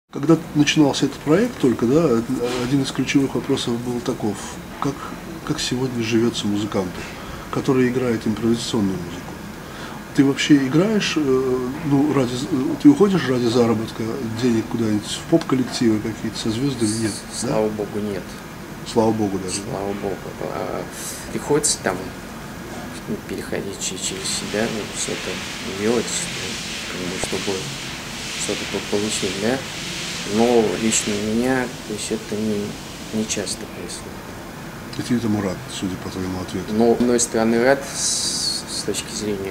Когда начинался этот проект только, да, один из ключевых вопросов был таков: как сегодня живется музыканту, который играет импровизационную музыку? Ты вообще играешь, ты уходишь ради заработка денег куда-нибудь в поп-коллективы какие-то со звездами? Нет. Слава богу, нет. Слава богу даже. Слава богу. Приходится там переходить через себя, что-то делать, чтобы что-то получить, да. Но лично у меня, то есть это не часто происходит. И ты этому рад, судя по твоему ответу? Но, с одной стороны, рад с точки зрения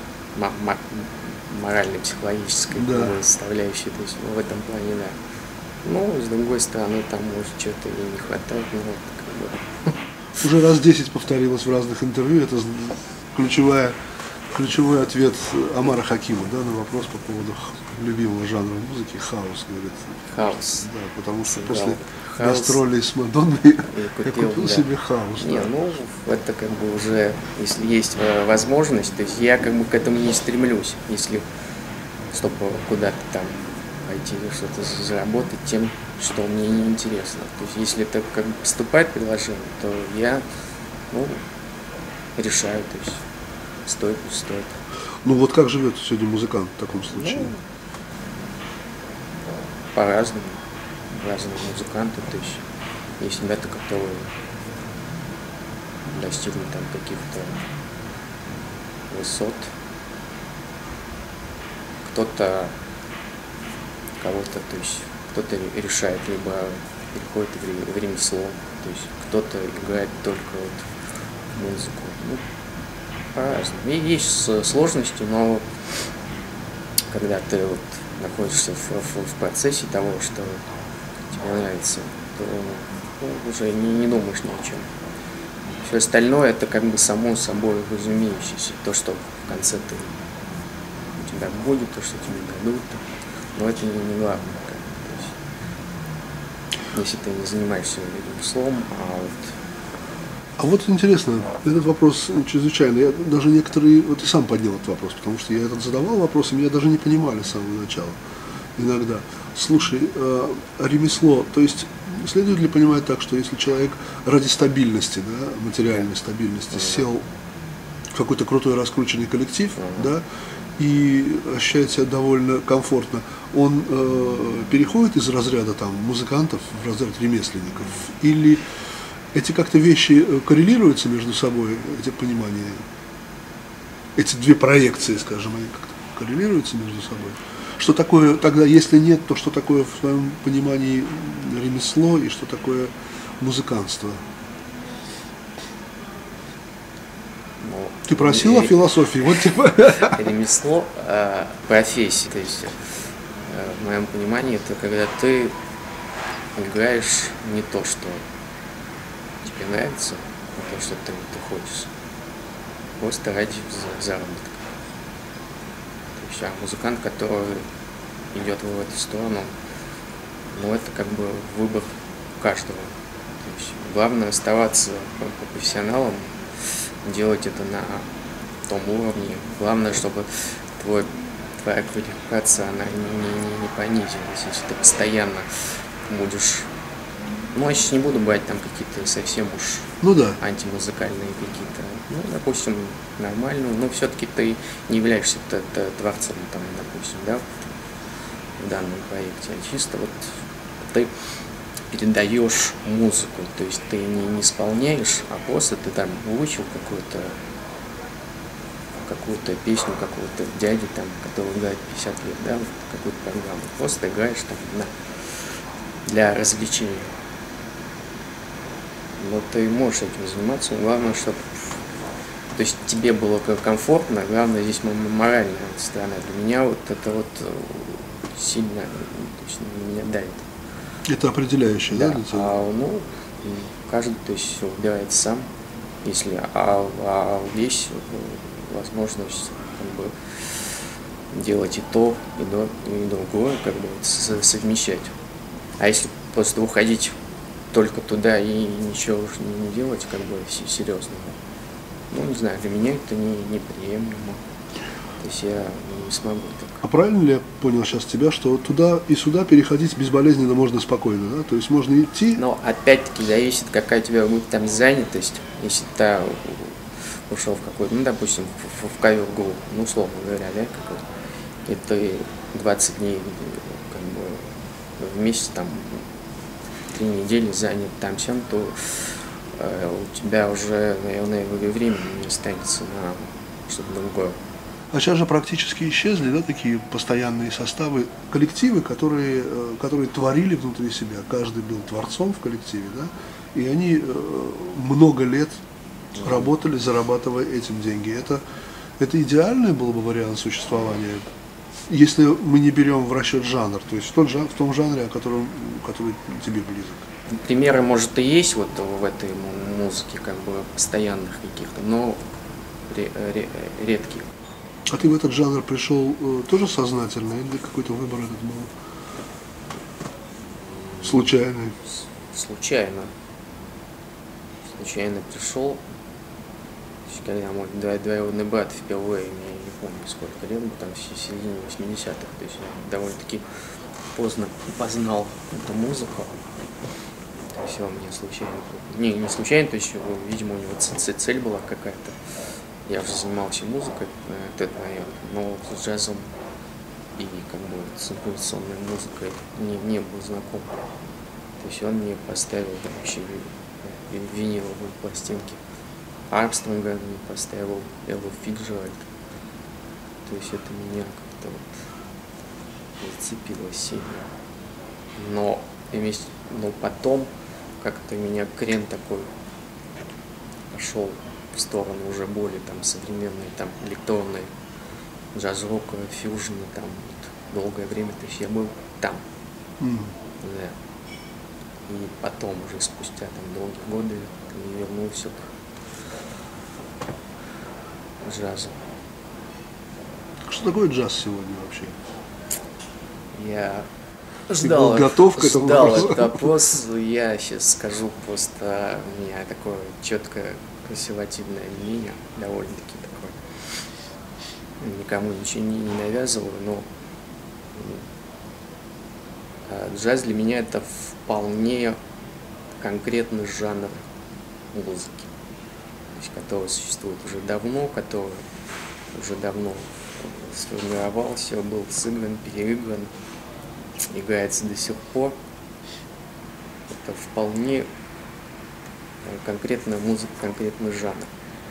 морально-психологической, да, составляющей, то есть в этом плане, да. Но, с другой стороны, там может что-то и не хватает, но как бы... Уже раз 10 повторилось в разных интервью, это ключевой ответ Омара Хакима, да, на вопрос по поводу любимого жанра музыки — хаос, говорит. Хаос. Да, потому что после хаос гастролей с Мадонной я купил себе хаос. Не, да. Ну, это как бы уже, если есть возможность, то есть я как бы к этому не стремлюсь, если, чтобы куда-то там пойти или что-то заработать тем, что мне не интересно. То есть если это как бы поступает предложение, то я, решаю, то есть стоит, не стоит. Ну вот как живет сегодня музыкант в таком случае? По-разному. Разные музыканты, то есть есть ребята, которые достигли там каких-то высот. Кто-то решает, либо переходит в ремесло, то есть кто-то играет только вот музыку. По-разному. И есть сложности, но когда ты вот находишься в процессе того, что тебе нравится, то уже не думаешь ни о чем. Все остальное — это как бы само собой разумеющееся. То, что в конце у тебя будет, то, что тебе дадут, но это не главное. То есть, если ты не занимаешься ремеслом, А вот интересно, этот вопрос чрезвычайно. Я даже некоторые, вот и сам поднял этот вопрос, потому что я этот задавал вопрос, и меня даже не понимали с самого начала. Иногда. Слушай, ремесло, то есть следует ли понимать так, что если человек ради стабильности, да, материальной стабильности, сел в какой-то крутой раскрученный коллектив, да, и ощущает себя довольно комфортно, он переходит из разряда там музыкантов в разряд ремесленников, или эти как-то вещи коррелируются между собой, эти понимания, эти две проекции, скажем, они как-то коррелируются между собой? Что такое тогда, если нет, то что такое в своем понимании ремесло и что такое музыкантство? Ты просил о философии, вот типа. Ремесло, профессия, то есть в моем понимании это когда ты играешь не то, что тебе нравится, а то, что ты хочешь, просто ради заработка. То есть музыкант, который идет в эту сторону, это как бы выбор каждого. То есть главное оставаться профессионалом, делать это на том уровне. Главное, чтобы твоя квалификация она не понизилась. Если ты постоянно будешь... я сейчас не буду брать там какие-то совсем уж антимузыкальные какие-то, допустим, нормальную, но все-таки ты не являешься творцом, там, допустим, да, в данном проекте, а чисто вот ты передаешь музыку, то есть ты не исполняешь, а просто ты там выучил какую-то песню какого-то дяди, там, который играет 50 лет, да, вот какую-то программу, просто играешь там для развлечения. Но ты можешь этим заниматься, главное, чтобы то есть тебе было комфортно, главное здесь моральная сторона. Для меня вот это вот сильно, то есть меня давит. Это определяющее, да, для тебя? Каждый, то есть, выбирает сам, если, есть возможность как бы делать и то, и другое, как бы совмещать. А если просто уходить только туда и ничего уж не делать, как бы серьезного, не знаю, для меня это неприемлемо. То есть я не смогу так. А правильно ли я понял сейчас тебя, что туда и сюда переходить безболезненно можно спокойно, да? То есть можно идти. Но опять-таки зависит, какая у тебя будет там занятость. Если ты ушел в какой-то, ну, допустим, в кавер-группу, ну, условно говоря, да, какой-то, и ты 20 дней как бы в месяц, там, 3 недели занят там всем, то у тебя уже, наверное, времени не останется на что-то другое. А сейчас же практически исчезли, да, такие постоянные составы, коллективы, которые творили внутри себя. Каждый был творцом в коллективе, да, и они много лет работали, зарабатывая этим деньги. Это идеальный был бы вариант существования, если мы не берем в расчет жанр, то есть в том жанре, который тебе близок. Примеры, может, и есть вот в этой музыке, как бы постоянных каких-то, но редких. А ты в этот жанр пришел тоже сознательно, или какой-то выбор этот был случайный? Случайно пришел. Когда мой двоюродный брат впервые, я не помню сколько лет, там в середине 80-х, то есть я довольно-таки поздно познал эту музыку. То есть он мне случайно, не случайно, то есть, видимо, у него цель была какая-то. Я уже занимался музыкой, наверное, но с джазом и как бы с импровизационной музыкой не был знаком. То есть он мне поставил вообще виниловые пластинки. Армстронга мне поставил, Эллу Фицджеральд. То есть это меня как-то вот зацепило сильно. Но потом как-то меня крен такой пошел в сторону уже более там современной, там электронной, джаз-рока, фьюжна, там вот, долгое время, то есть я был там. Да. И потом уже спустя там долгие годы я вернулся к джазу. Что такое джаз сегодня вообще? Я был готов к этому вопросу? Этот вопрос, я сейчас скажу просто, у меня такое четкое консервативное мнение, довольно-таки такое. Никому ничего не навязываю, но джаз для меня это вполне конкретный жанр музыки, то есть, который существует уже давно, который уже давно сформировался, был сыгран, переигран, играется до сих пор. Это вполне конкретная музыка, конкретный жанр.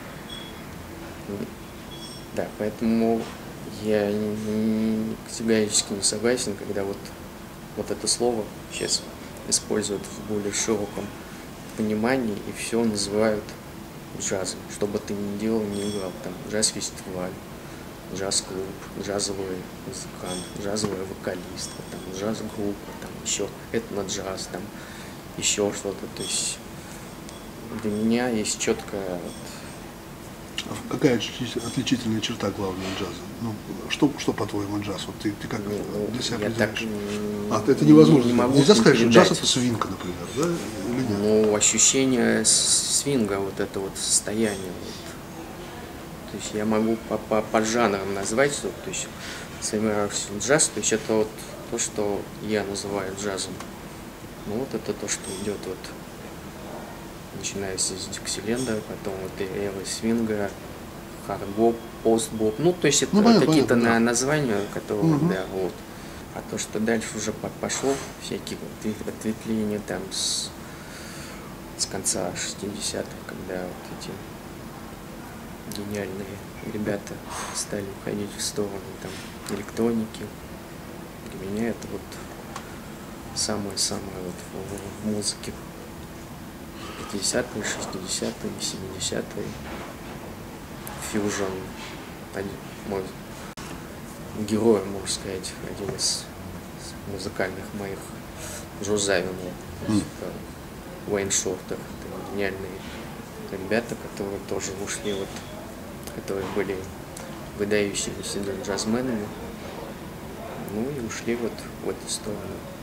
Да, поэтому я категорически не согласен, когда вот это слово сейчас используют в более широком понимании и все называют джазом. Что бы ты ни делал, не играл, там джаз-фестиваль, джаз-клуб, джазовый музыкант, джазовая вокалистка, там джаз-группа, там еще этно-джаз, там еще что-то. То есть для меня есть четкая... А какая отличительная черта главная джаза? Ну, что по-твоему джаз? Вот ты как для себя определяешь? Это невозможно. Не могу нельзя сказать, что джаз передать. это свинка, например, да? Или нет? Ну, ощущение свинга, вот это вот состояние. Вот. То есть я могу по жанрам назвать, что, то есть сформировавшийся джаз, то есть это вот то, что я называю джазом. Ну вот это то, что идет вот, начиная с Диксиленда, потом вот эры свинга, хардбоп, постбоп. Ну, то есть это какие-то да. названия, которые, да, вот. А то, что дальше уже пошло, всякие вот ответвления там с конца 60-х, когда вот эти гениальные ребята стали уходить в сторону там электроники. Для меня это вот самое-самое вот в музыке. 50-е, 60-е, 70-е, фьюжн, мой герой, можно сказать, один из музыкальных моих, Джо Завинул, Уэйн Шортер, это гениальные ребята, которые тоже ушли, вот, которые были выдающимися джазменами, ну и ушли вот в эту сторону.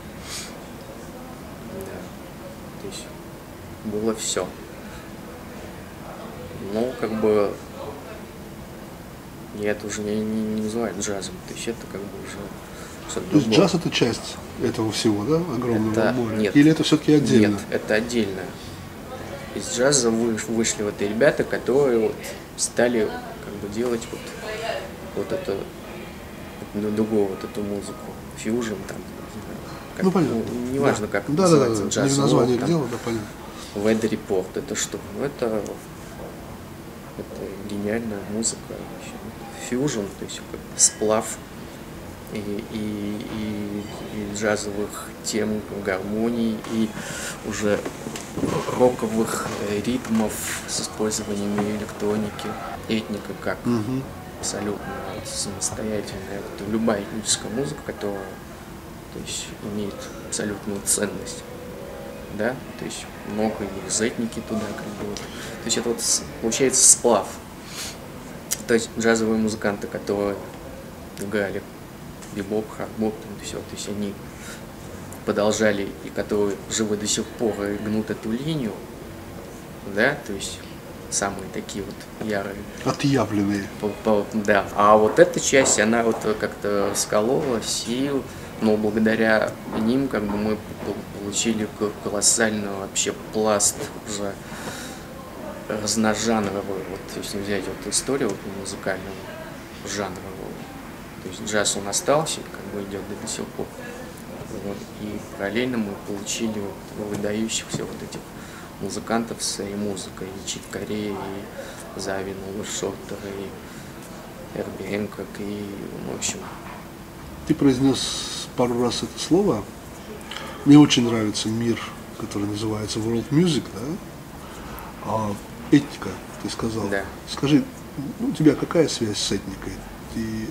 Да, то есть было все. Ну, как бы я это уже не называю джазом, то есть это как бы уже что-то То есть другое. джаз это часть этого всего, да, огромного Это- моря? нет. Или это все-таки отдельно? Нет, это отдельно. Из джаза вышли вот ребята, которые вот стали как бы делать вот это другую вот эту музыку, фьюжн там, не знаю, как, Ну понятно. неважно как это Да, называется, не в джаз, названии там, дела, да, понятно. Weather Report, это что? Ну это гениальная музыка, фьюжн, то есть как бы сплав и джазовых тем, гармоний, и уже роковых ритмов с использованием электроники. Этника как абсолютно вот самостоятельная. Это любая этническая музыка, которая, то есть, имеет абсолютную ценность. Да? То есть много из этники туда как бы вот. То есть это вот получается сплав. То есть джазовые музыканты, которые играли бибоп, хардбоп, все, то есть они продолжали, и которые живы до сих пор и гнут эту линию, да, то есть самые такие вот ярые. Отъявленные. Да, а вот эта часть, она вот как-то скололась, и, но благодаря ним как бы мы получили колоссальный вообще пласт уже разножанровый, вот если взять вот историю вот музыкальную, жанровую. То есть джаз он остался, как бы идет до сих пор. Вот. И параллельно мы получили вот выдающихся вот этих музыкантов с своей музыкой. И Чит Корея, и Завин, Шортер, и Эрби Хэнкок, и, в общем... Ты произнес пару раз это слово. Мне очень нравится мир, который называется World Music, да? А этника, ты сказал. Да. Скажи, у тебя какая связь с этникой? Ты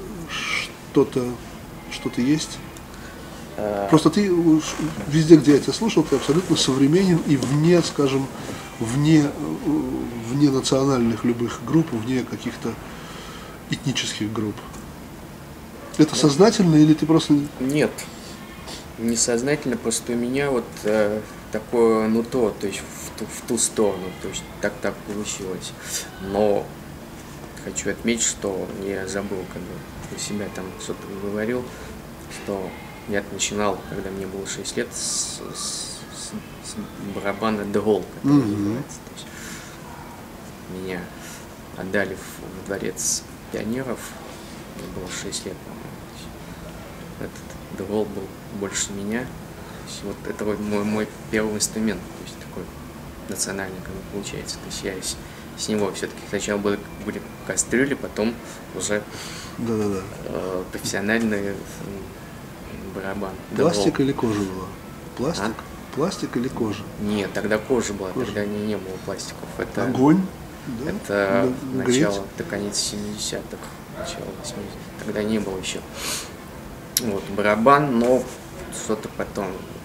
что-то есть? Просто ты везде, где я тебя слушал, ты абсолютно современен и вне, скажем, вне национальных любых групп, вне каких-то этнических групп. Это сознательно или ты просто... Нет, несознательно, просто у меня вот такое нутро, то есть в ту сторону, то есть так получилось. Но хочу отметить, что я забыл, когда у себя там что-то говорил, что я начинал, когда мне было 6 лет, с барабана Дегол, который называется. То есть меня отдали в дворец пионеров, мне было 6 лет, по-моему. Этот Дегол был больше меня. То есть вот это вот мой первый инструмент, то есть такой национальный, как бы получается. То есть я с него все-таки сначала были кастрюли, потом уже профессиональный барабан. Пластик или кожа была? Пластик? Пластик или кожа? Нет, тогда кожа была, тогда не было пластиков. Это, огонь? Да? Это начало, это конец 70-х, начало 80-х. Тогда не было еще. Вот, барабан, но что-то потом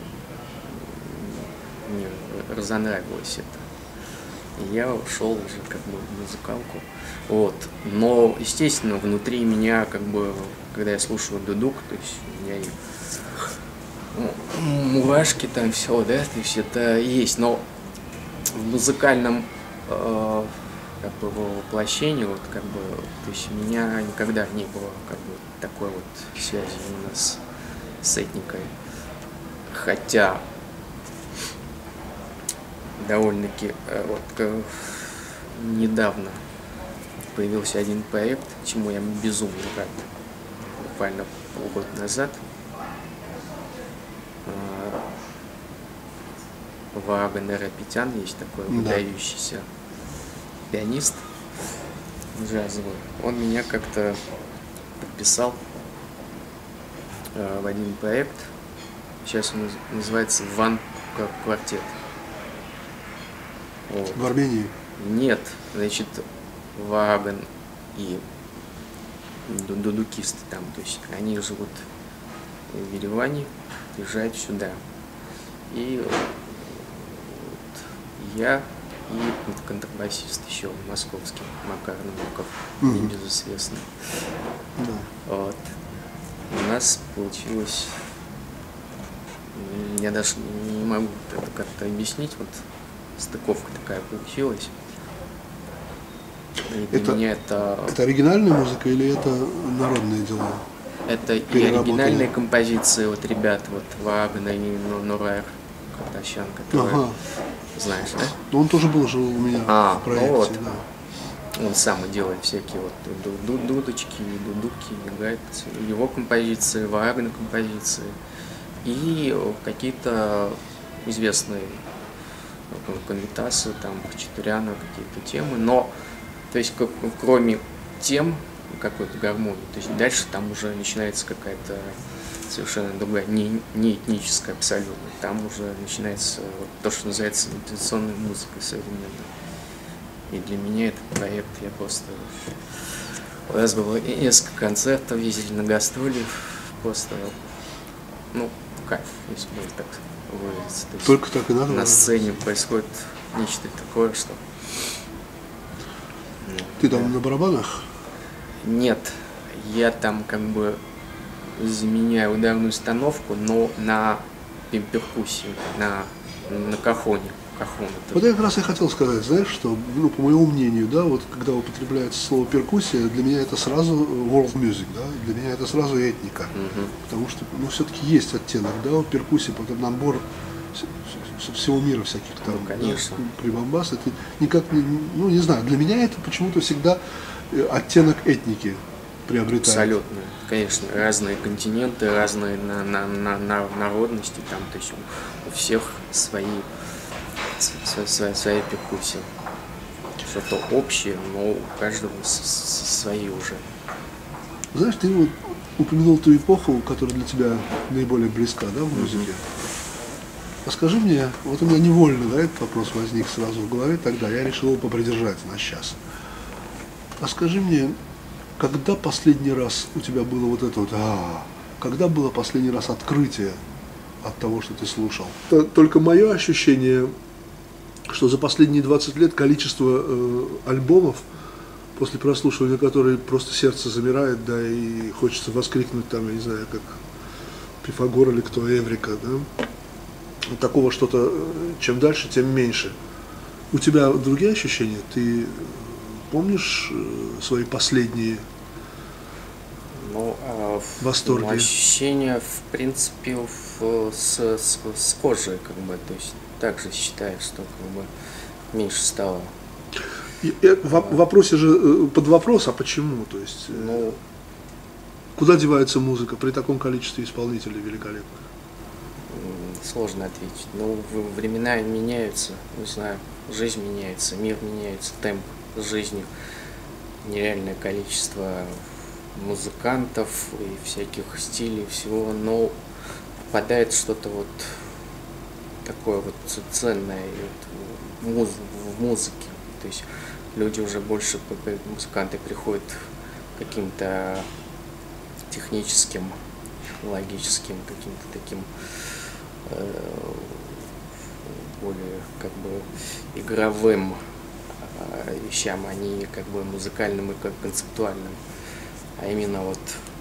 мне разонравилось это. И я ушел уже как бы в музыкалку. Вот. Но, естественно, внутри меня, как бы, когда я слушаю дудук, то есть у меня мурашки там все, да, то есть это есть. Но в музыкальном как бы воплощении, вот как бы, то есть у меня никогда не было как бы такой вот связи именно с этникой. Хотя довольно-таки вот недавно появился один проект, чему я безумно рад. Буквально полгода назад Вааган Арапетян, есть такой выдающийся пианист джазовый. Он меня как-то подписал в один проект. Сейчас он называется «Ван Квартет». Вот. В Армении? Нет, значит, Вааган и дудукисты там, то есть они живут в Ереване, приезжают сюда. И вот я и контрабасист еще московский, Макар Новиков, небезызвестный. Вот. У нас получилось, я даже не могу это как-то объяснить, вот стыковка такая получилась. И для меня это оригинальная музыка или это народные дела? Это и оригинальные композиции, вот ребят, вот Вагнер и Нурайр Кардашьян, которые, знаешь, да? Ну, он тоже был же у меня в проекте, ну вот. Да. Он сам делает всякие вот дудочки, дудуки, играет его композиции, Вагнер композиции и какие-то известные Конвитасы, там, Хачатуряна, какие-то темы, но, то есть, кроме тем, какой-то гармонии, то есть дальше там уже начинается какая-то совершенно другая, не этническая абсолютно, там уже начинается вот то, что называется традиционной музыкой современной. И для меня этот проект, я просто... У нас было несколько концертов, ездили на гастроли, просто, ну, кайф, если можно так выразиться. То есть только так и надо. На сцене происходит нечто такое, что... Ты там на барабанах? Нет, я там как бы заменяю ударную установку, но на перкуссию, на кахоне. Вот я как раз и хотел сказать, знаешь, что, ну, по моему мнению, да, вот когда употребляется слово перкуссия, для меня это сразу world music, да, для меня это сразу этника, потому что, ну, все-таки есть оттенок, да, вот перкуссия, потом набор всего мира всяких там, ну, конечно. Да, прибамбас, это никак, ну, не знаю, для меня это почему-то всегда оттенок этники приобретает. Абсолютно, конечно, разные континенты, разные народности, там, то есть у всех свои перкуссии. Что-то общее, но у каждого свои уже. Знаешь, ты вот упомянул ту эпоху, которая для тебя наиболее близка, да, в музыке. А скажи мне, вот у меня невольно, да, этот вопрос возник сразу в голове, тогда я решил его попридержать на сейчас. А скажи мне, когда последний раз у тебя было вот это вот, когда было последний раз открытие от того, что ты слушал? Только мое ощущение, что за последние 20 лет количество альбомов, после прослушивания которых просто сердце замирает, да, и хочется воскликнуть там, я не знаю, как Пифагор или кто, Эврика, да, такого что-то, чем дальше, тем меньше. У тебя другие ощущения? Ты помнишь свои последние восторги? Ощущения, в принципе, с кожей, как бы, то есть также считаю, что как бы меньше стало. В вопросе же под вопрос, а почему? То есть, куда девается музыка при таком количестве исполнителей великолепных? Сложно ответить. Но времена меняются, не знаю, жизнь меняется, мир меняется, темп жизни, нереальное количество музыкантов и всяких стилей, всего, но попадает что-то вот такое вот ценное вот в музыке. То есть люди уже больше, музыканты, приходят к каким-то техническим, логическим, каким-то таким более как бы игровым вещам, а не как бы музыкальным и как концептуальным, а именно вот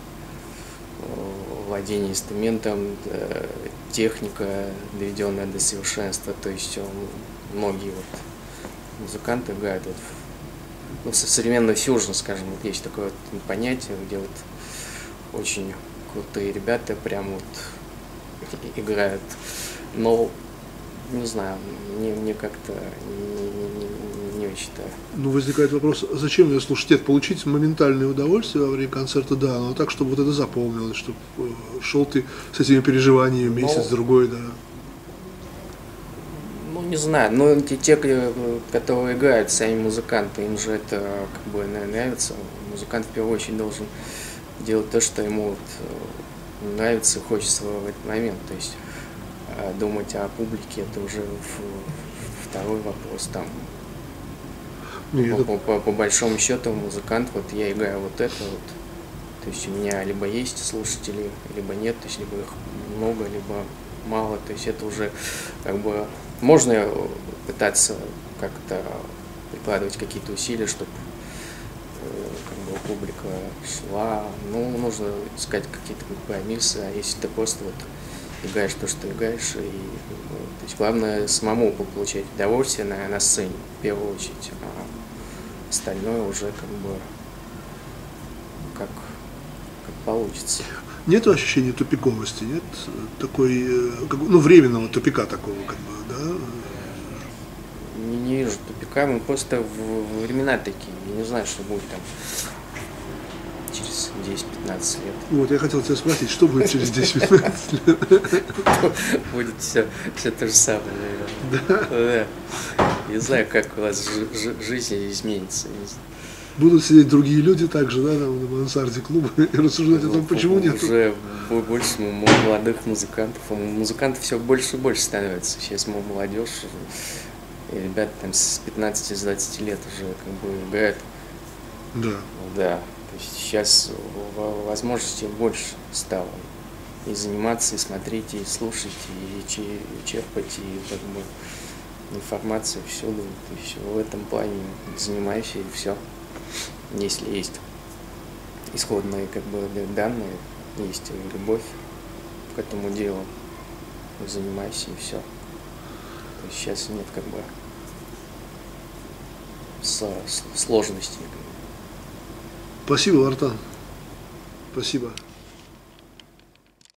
владение инструментом, техника, доведенная до совершенства. То есть многие вот музыканты играют вот, ну, современный фьюжн, скажем, вот есть такое вот понятие, где вот очень крутые ребята прям вот играют, но не знаю, мне как-то не очень-то. Ну, возникает вопрос, зачем ее слушать? Нет, получить моментальное удовольствие во время концерта, да, но так, чтобы вот это запомнилось, чтобы шел ты с этими переживаниями месяц-другой, да. Ну, не знаю, но те, которые играют, сами музыканты, им же это как бы нравится. Музыкант в первую очередь должен делать то, что ему вот нравится и хочется в этот момент. То есть думать о публике — это уже второй вопрос. Там по большому счету музыкант, вот я играю вот это вот, то есть у меня либо есть слушатели, либо нет, то есть либо их много, либо мало, то есть это уже как бы можно пытаться как-то прикладывать какие-то усилия, чтобы как бы публика шла, ну, нужно искать какие-то компромиссы, а если ты просто вот играешь то, что играешь, и, то есть главное самому получать удовольствие на сцене, в первую очередь, а остальное уже как получится. Нет ощущения тупиковости, нет такой, временного тупика такого, да? Не вижу тупика, мы просто в времена такие. Я не знаю, что будет там через 10-15 лет. Вот, я хотел тебя спросить, что будет через 10-15 лет? Будет все то же самое, наверное. Да. Не знаю, как у вас жизнь изменится. Будут сидеть другие люди также, да, там на мансарде клуба и рассуждать о том, почему нет. Уже больше молодых музыкантов. Музыкантов все больше и больше становится. Сейчас молодежь, и ребята там с 15-20 лет уже играют. Да. Да. То есть сейчас возможностей больше стало. И заниматься, и смотреть, и слушать, и черпать, и информацию всюду. То есть в этом плане занимаюсь, и все. Если есть исходные данные, есть любовь к этому делу, занимайся, и все. То есть сейчас нет сложностей. Спасибо, Вартан. Спасибо.